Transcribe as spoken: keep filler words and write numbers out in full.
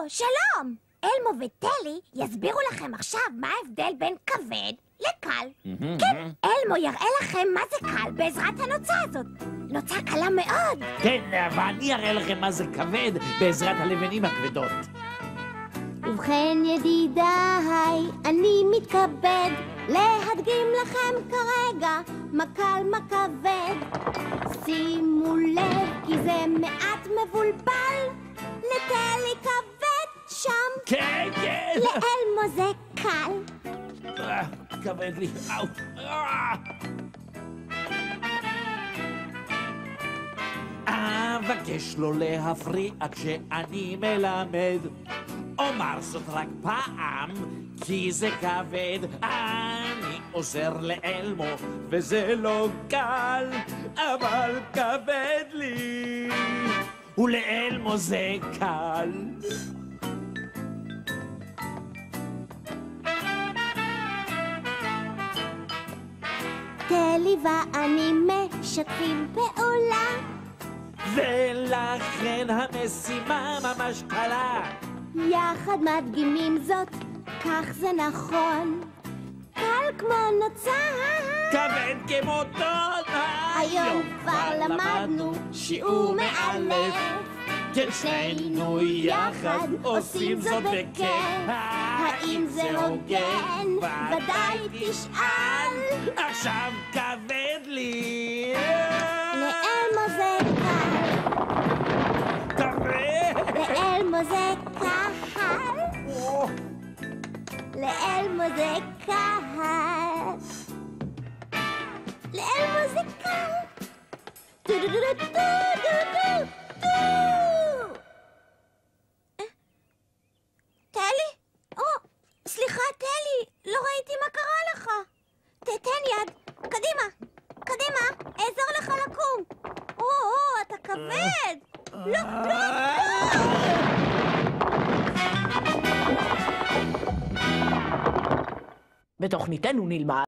שלום! אלמו וטלי יסבירו לכם עכשיו מה ההבדל בין כבד לקל. כן, אלמו יראה לכם מה זה קל בעזרת הנוצה הזאת. נוצה קלה מאוד. כן, ואני אראה לכם מה זה כבד בעזרת הלבנים הכבדות. ובכן ידידיי, אני מתכבד להדגים לכם כרגע מה קל מה כבד. שימו לב כי זה מעט מבולבל, לטלי כבד שם, כן, כן. לאלמו זה קל. אה, כבד לי, אאו. אה. אבקש לא להפריע כשאני מלמד, אומר זאת רק פעם כי זה כבד. אני עוזר לאלמו וזה לא קל, אבל כבד לי ולאלמו זה קל. טלי ואני משתפים פעולה, ולכן המשימה ממש קלה. יחד מדגימים זאת, כך זה נכון. קל כמו נוצה, כבד כמו טון. היום כבר למדנו שיעור מאלף, כן, שנינו יחד עושים זאת בכיף. האם זה הוגן? ודאי תשאל. עכשיו כבד לי. לאלמו זה קל, כבד. לאלמו זה קל, לאלמו זה קל, לאלמו זה קל. טו דו דו דו דו דו דו. טלי? או, סליחה, טלי, לא ראיתי מה קרה לך. תתן יד, קדימה, קדימה, אעזור לך לקום. או, או, אתה כבד. לא, לא, לא. בתוכניתנו נלמד